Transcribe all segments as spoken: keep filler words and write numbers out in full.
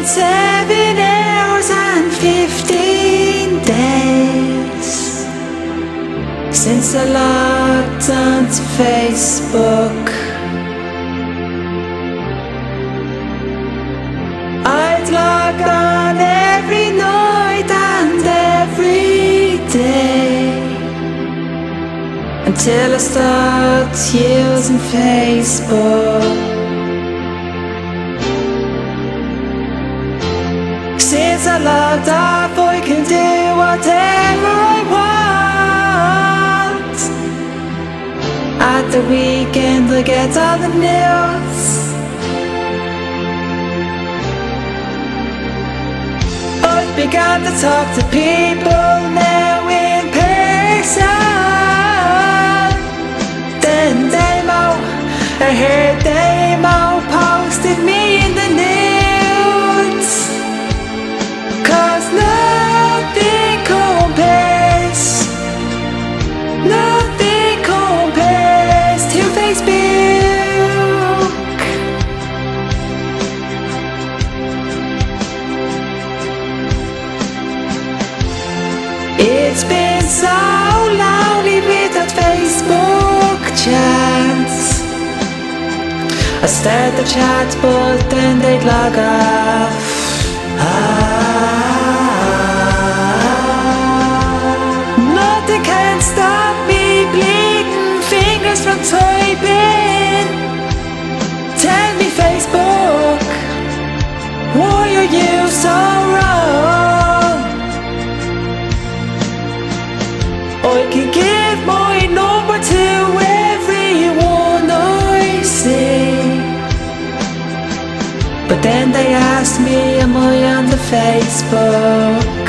been seven hours and fifteen days since I logged onto Facebook. I'd log on every night and every day until I stopped using Facebook. Since I logged off, I can do whatever I want. At the weekend I get all the news. I've begun to talk to people now in person. Then Damo, I heard Damo posted me in the news. Cause nothing compares, nothing compares to Facebook. It's been so lonely without Facebook chats. I start the chat but then they'd log off. Nothing can stop me bleeding fingers from typing. Tell me Facebook, why are you so wrong? I can give my number to everyone I see, but then they asked me, am I on the Facebook?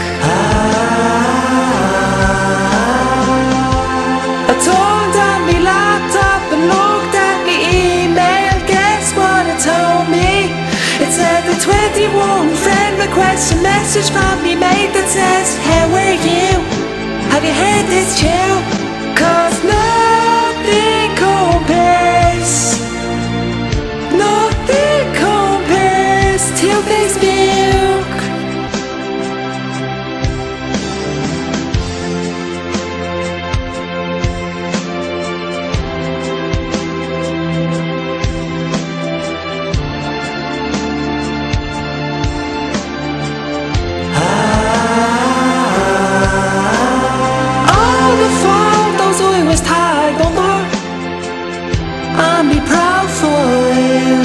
Ah. I turned on my laptop and looked at my email. Guess what it told me? It said the twenty-one friend request a message from me mate that says, how are you? Have you heard this tune? Cause nothing compares, nothing compares to Facebook. All the photos I was tagged under on my profile,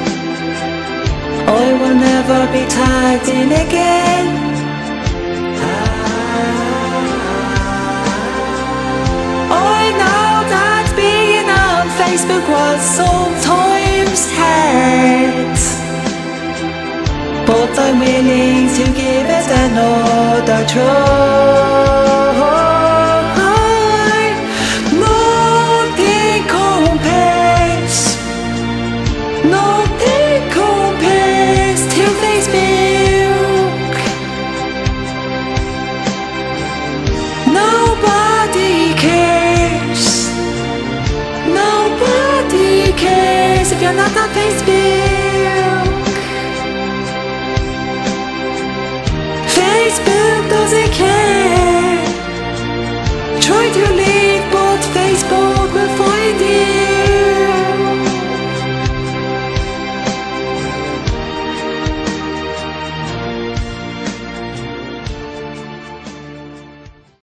I will never be tagged in again. I know that being on Facebook was sometimes hard, but I'm willing to give it another try. Nothing compares, nothing compares to Facebook. Nobody cares, nobody cares if you're not on Facebook. Facebook doesn't care. Try to